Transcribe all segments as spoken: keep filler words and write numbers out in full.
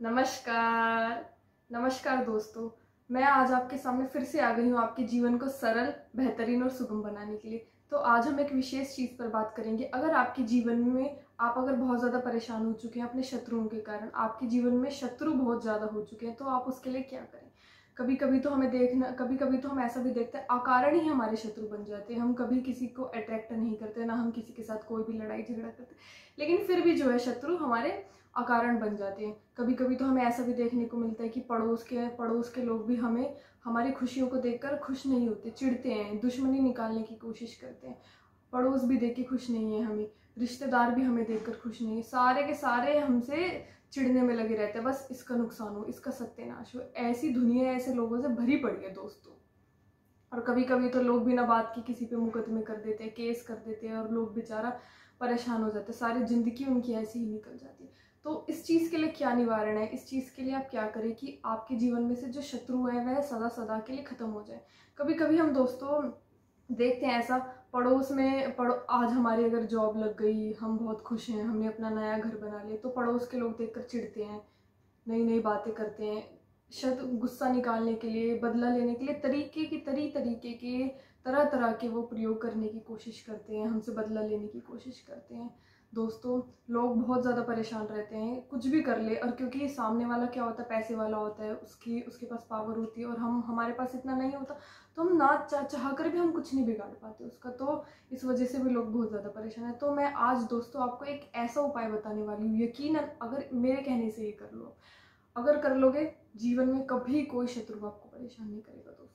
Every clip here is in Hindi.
नमस्कार नमस्कार दोस्तों, मैं आज आपके सामने फिर से आ गई हूँ आपके जीवन को सरल, बेहतरीन और सुगम बनाने के लिए। तो आज हम एक विशेष चीज़ पर बात करेंगे। अगर आपके जीवन में आप अगर बहुत ज़्यादा परेशान हो चुके हैं अपने शत्रुओं के कारण, आपके जीवन में शत्रु बहुत ज़्यादा हो चुके हैं, तो आप उसके लिए क्या करें। कभी कभी तो हमें देखना कभी कभी तो हम ऐसा भी देखते हैं अकारण ही हमारे शत्रु बन जाते हैं। हम कभी किसी को अट्रैक्ट नहीं करते, ना हम किसी के साथ कोई भी लड़ाई झगड़ा करते, लेकिन फिर भी जो है शत्रु हमारे अकारण बन जाते हैं। कभी कभी तो हमें ऐसा भी देखने को मिलता है कि पड़ोस के पड़ोस के लोग भी हमें हमारी खुशियों को देखकर खुश नहीं होते, चिढ़ते हैं, दुश्मनी निकालने की कोशिश करते हैं। पड़ोस भी देख के खुश नहीं है हमें, रिश्तेदार भी हमें देखकर खुश नहीं है, सारे के सारे हमसे चिढ़ने में लगे रहते हैं, बस इसका नुकसान हो, इसका सत्यानाश हो। ऐसी दुनिया ऐसे लोगों से भरी पड़ी है दोस्तों। और कभी कभी तो लोग बिना बात की किसी पे मुकदमे कर देते हैं, केस कर देते हैं, और लोग बेचारा परेशान हो जाते हैं, सारी जिंदगी उनकी ऐसी ही निकल जाती है। तो इस चीज़ के लिए क्या निवारण है, इस चीज़ के लिए आप क्या करें कि आपके जीवन में से जो शत्रु है वह सदा सदा के लिए ख़त्म हो जाए। कभी कभी हम दोस्तों देखते हैं ऐसा, पड़ोस में पड़ो आज हमारी अगर जॉब लग गई, हम बहुत खुश हैं, हमने अपना नया घर बना लिया, तो पड़ोस के लोग देखकर चिढ़ते हैं, नई नई बातें करते हैं, शत गुस्सा निकालने के लिए, बदला लेने के लिए तरीके की तरी तरीके के तरह तरह के वो प्रयोग करने की कोशिश करते हैं, हमसे बदला लेने की कोशिश करते हैं। दोस्तों, लोग बहुत ज़्यादा परेशान रहते हैं, कुछ भी कर ले, और क्योंकि सामने वाला क्या होता है, पैसे वाला होता है, उसकी उसके पास पावर होती है, और हम हमारे पास इतना नहीं होता, तो हम ना चाह चाह कर भी हम कुछ नहीं बिगाड़ पाते उसका। तो इस वजह से भी लोग बहुत ज़्यादा परेशान हैं। तो मैं आज दोस्तों आपको एक ऐसा उपाय बताने वाली हूँ, यकीनन अगर मेरे कहने से ये कर लो, अगर कर लोगे, जीवन में कभी कोई शत्रु आपको परेशान नहीं करेगा। दोस्तों,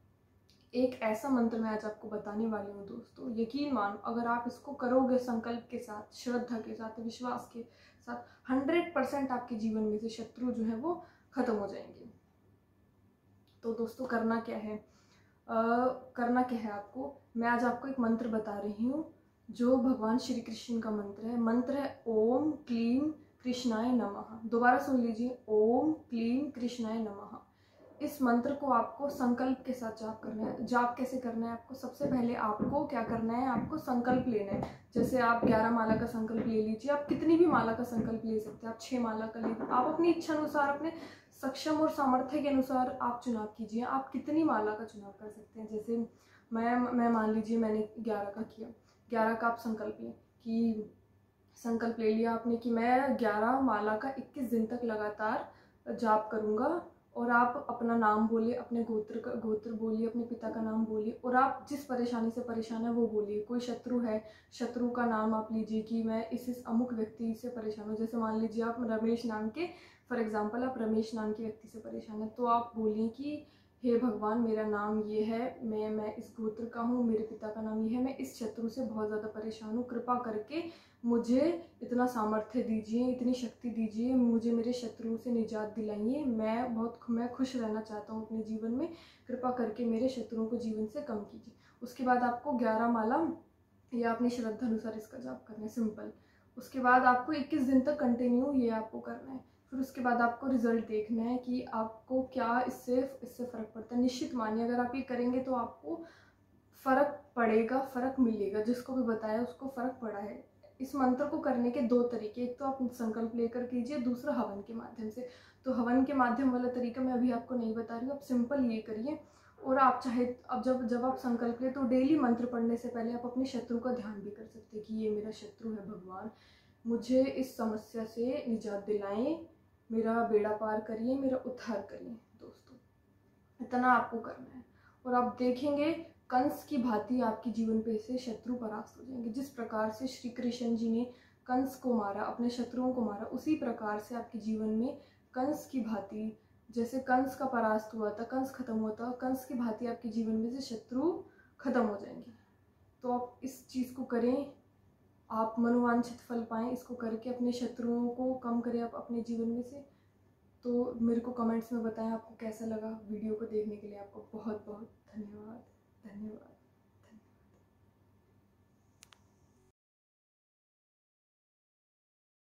एक ऐसा मंत्र मैं आज आपको बताने वाली हूँ दोस्तों, यकीन मानो अगर आप इसको करोगे संकल्प के साथ, श्रद्धा के साथ, विश्वास के साथ, हंड्रेड परसेंट आपके जीवन में से शत्रु जो है वो खत्म हो जाएंगे। तो दोस्तों, करना क्या है, आ, करना क्या है आपको, मैं आज आपको एक मंत्र बता रही हूँ जो भगवान श्री कृष्ण का मंत्र है। मंत्र है ओम क्लीम कृष्णाय नमः। दोबारा सुन लीजिए, ओम क्लीम कृष्णाय नमः। इस मंत्र को आपको संकल्प के साथ जाप करना है। जाप कैसे करना है आपको, सबसे पहले आपको क्या करना है, आपको संकल्प लेना है। जैसे आप ग्यारह माला का संकल्प ले लीजिए, आप कितनी भी माला का संकल्प ले सकते हैं, आप छः माला का ले, आप अपनी इच्छा अनुसार, अपने सक्षम और सामर्थ्य के अनुसार आप चुनाव कीजिए। आप कितनी माला का चुनाव कर सकते हैं। जैसे मैं मैं मान लीजिए मैंने ग्यारह का किया, ग्यारह का आप संकल्प लें कि संकल्प ले लिया आपने कि मैं ग्यारह माला का इक्कीस दिन तक लगातार जाप करूँगा, और आप अपना नाम बोलिए, अपने गोत्र का गोत्र बोलिए, अपने पिता का नाम बोलिए, और आप जिस परेशानी से परेशान है वो बोलिए। कोई शत्रु है, शत्रु का नाम आप लीजिए कि मैं इस इस अमुक व्यक्ति से परेशान हूँ। जैसे मान लीजिए आप रमेश नाम के, फॉर एग्जांपल आप रमेश नाम के व्यक्ति से परेशान है, तो आप बोलिए कि हे भगवान, मेरा नाम ये है, मैं मैं इस गोत्र का हूँ, मेरे पिता का नाम ये है, मैं इस शत्रु से बहुत ज़्यादा परेशान हूँ, कृपा करके मुझे इतना सामर्थ्य दीजिए, इतनी शक्ति दीजिए, मुझे मेरे शत्रु से निजात दिलाइए, मैं बहुत मैं खुश रहना चाहता हूँ अपने जीवन में, कृपा करके मेरे शत्रुओं को जीवन से कम कीजिए। उसके बाद आपको ग्यारह माला या अपनी श्रद्धा अनुसार इसका जाप करना है, सिंपल। उसके बाद आपको इक्कीस दिन तक कंटिन्यू ये आपको करना है। फिर उसके बाद आपको रिजल्ट देखना है कि आपको क्या इससे इससे फ़र्क पड़ता है। निश्चित मानिए अगर आप ये करेंगे तो आपको फ़र्क पड़ेगा, फ़र्क मिलेगा। जिसको भी बताया उसको फ़र्क पड़ा है। इस मंत्र को करने के दो तरीके, एक तो आप संकल्प लेकर कीजिए, दूसरा हवन के माध्यम से। तो हवन के माध्यम वाला तरीका मैं अभी आपको नहीं बता रही हूँ, आप सिंपल ये करिए। और आप चाहे अब जब जब आप संकल्प लें तो डेली मंत्र पढ़ने से पहले आप अपने शत्रु का ध्यान भी कर सकते हैं कि ये मेरा शत्रु है, भगवान मुझे इस समस्या से निजात दिलाएं, मेरा बेड़ा पार करिए, मेरा उद्धार करिए। दोस्तों, इतना आपको करना है, और आप देखेंगे कंस की भांति आपके जीवन पे से शत्रु परास्त हो जाएंगे। जिस प्रकार से श्री कृष्ण जी ने कंस को मारा, अपने शत्रुओं को मारा, उसी प्रकार से आपके जीवन में कंस की भांति, जैसे कंस का परास्त हुआ था, कंस खत्म हुआ था, कंस की भांति आपके जीवन में से शत्रु खत्म हो जाएंगे। तो आप इस चीज़ को करें, आप मनोवांछित फल पाएं। इसको करके अपने शत्रुओं को कम करें आप अपने जीवन में से। तो मेरे को कमेंट्स में बताएं आपको कैसा लगा। वीडियो को देखने के लिए आपको बहुत बहुत धन्यवाद धन्यवाद।